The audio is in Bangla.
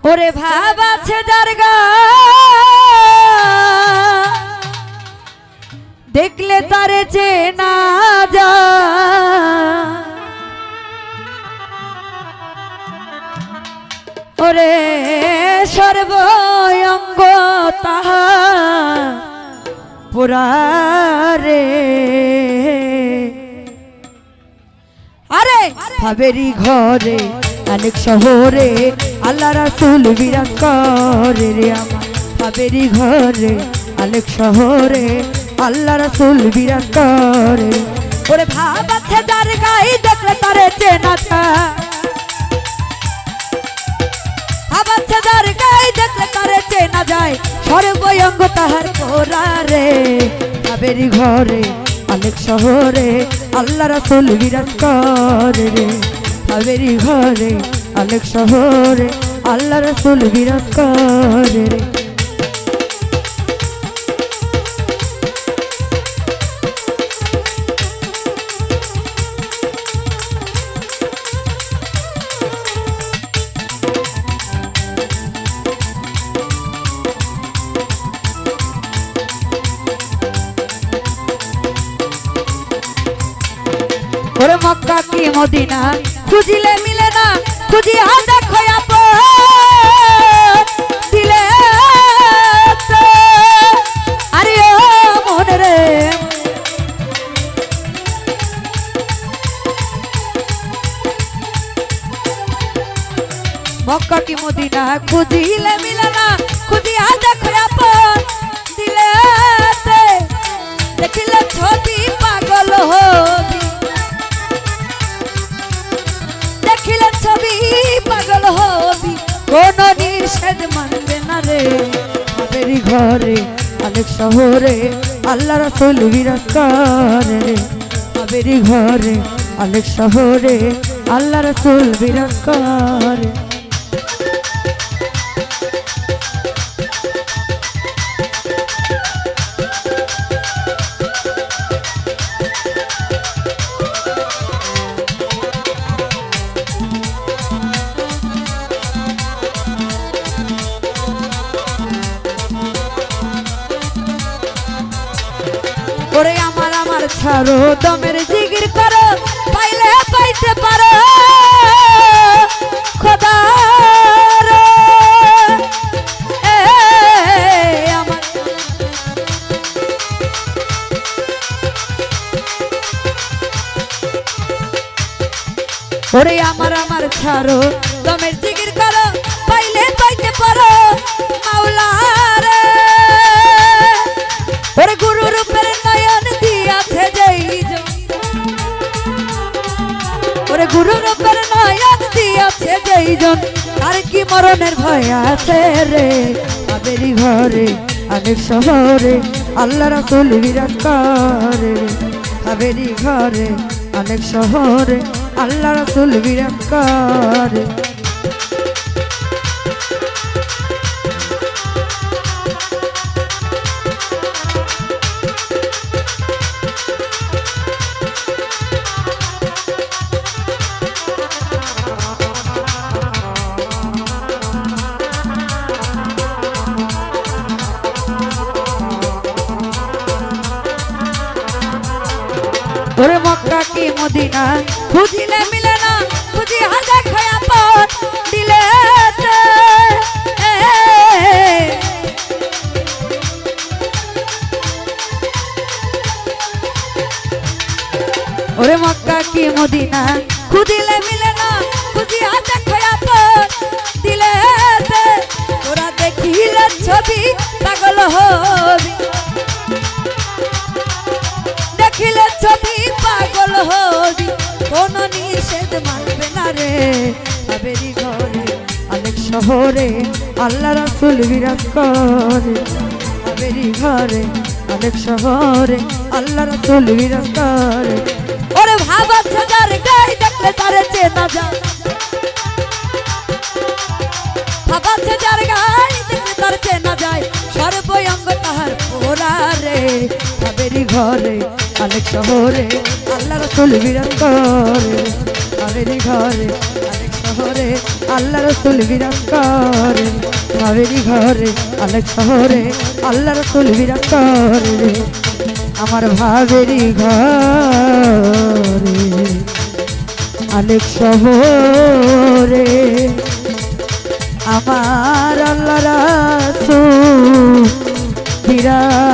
ওরে ভাব আছে দরগা দেখলে তারে চেনা যায়। ওরে সর্বঙ্গ তাহা পুরারে আরে ভাবেরি ঘরে অনেক শহরে আল্লাহ রাসূল বিরাজ করে রে আমার ভাবেরি ঘরে অনেক শহরে আল্লাহ রাসূল বিরাজ করে। ওরে ভাব আছে যার গায়ে দেখলে তারে চেনা যায়। ভাব আছে যার গায়ে দেখলে তারে চেনা যায় সর্বঙ্গ তাহার পোরারে ভাবেরি ঘরে অনেক শহরে আল্লাহ রাসূল বিরাজ করে রে ভাবেরি ঘরে অনেক শহরে আল্লাহ রাসূল বিরাজ করে রে। ওরে মক্কা কি মদিনা খুঁজিলে মিলে না খুঁজিয়া দেখো আপন দিলে আরে ও মন রে মক্কা কি মদিনা খুঁজিলে মিলে না খুঁজিয়া দেখো আপন দিলে দেখিলে ছবি পাগল হবি দেখিলে ছবি পাগল হবি কোন নিষেধ মানবে না রে ভাবেরি ঘরে অনেক শহরে আল্লাহ রাসূল বিরাজ করে রে ভাবেরি ঘরে অনেক শহরে আল্লাহ রাসূল বিরাজ করে। ওরে আমার আমার ছাড়ো দমের জিগির করো পাইলে পাইতে পারো খোদা আমার ওরে আমার আমার ছাড়ো দমের জিগির করো পাইলে পাইতে পারো মাওলা রে ওরে গুরু রূপের নয়ন দিয়াছে যেইজন ওরে গুরু রূপের নয়ন দিয়াছে যেইজন তার কি মরণের ভয় আছে রে ভাবেরি ঘরে অনেক শহরে আল্লাহ রাসূল বিরাজ করে রে ভাবেরি ঘরে অনেক শহরে আল্লাহ রাসূল বিরাজ করে। ওরে মক্কা কি মদিনা খুঁজিলে মিলে না খুঁজিয়া দেখো আপন দিলে ওরে মক্কা কি মদিনা খুঁজিলে মিলে না খুঁজিয়া দেখো আপন দিলে তোরা দেখিলে ছবি পাগল হবি দেখিলে ছবি পাগল হবি কোন নিষেধ মানবে না রে ভাবেরি ঘরে অনেক শহরে আল্লাহ রাসূল বিরাজ করে ভাবেরি ঘরে অনেক শহরে আল্লাহ রাসূল বিরাজ করে। ওরে ভাব আছে যার গায়ে দেখলে তারে চেনা যায় ভাব আছে যার গায়ে দেখলে তারে চেনা যায় সর্বঙ্গ তাহার পোরারে ভাবেরি ঘরে অনেক শহরে আল্লাহ রাসূল বিরাজ করে ভাবেরি ঘরে অনেক শহরে আল্লাহ রসুল বিরাজ করে ভাবেরই ঘরে আলেক শহরে আল্লাহ রসুল বিরাজ করে আমার ভাবেরই ঘরে আলেক শহরে আমার আল্লাহ রাসূল বিরাজ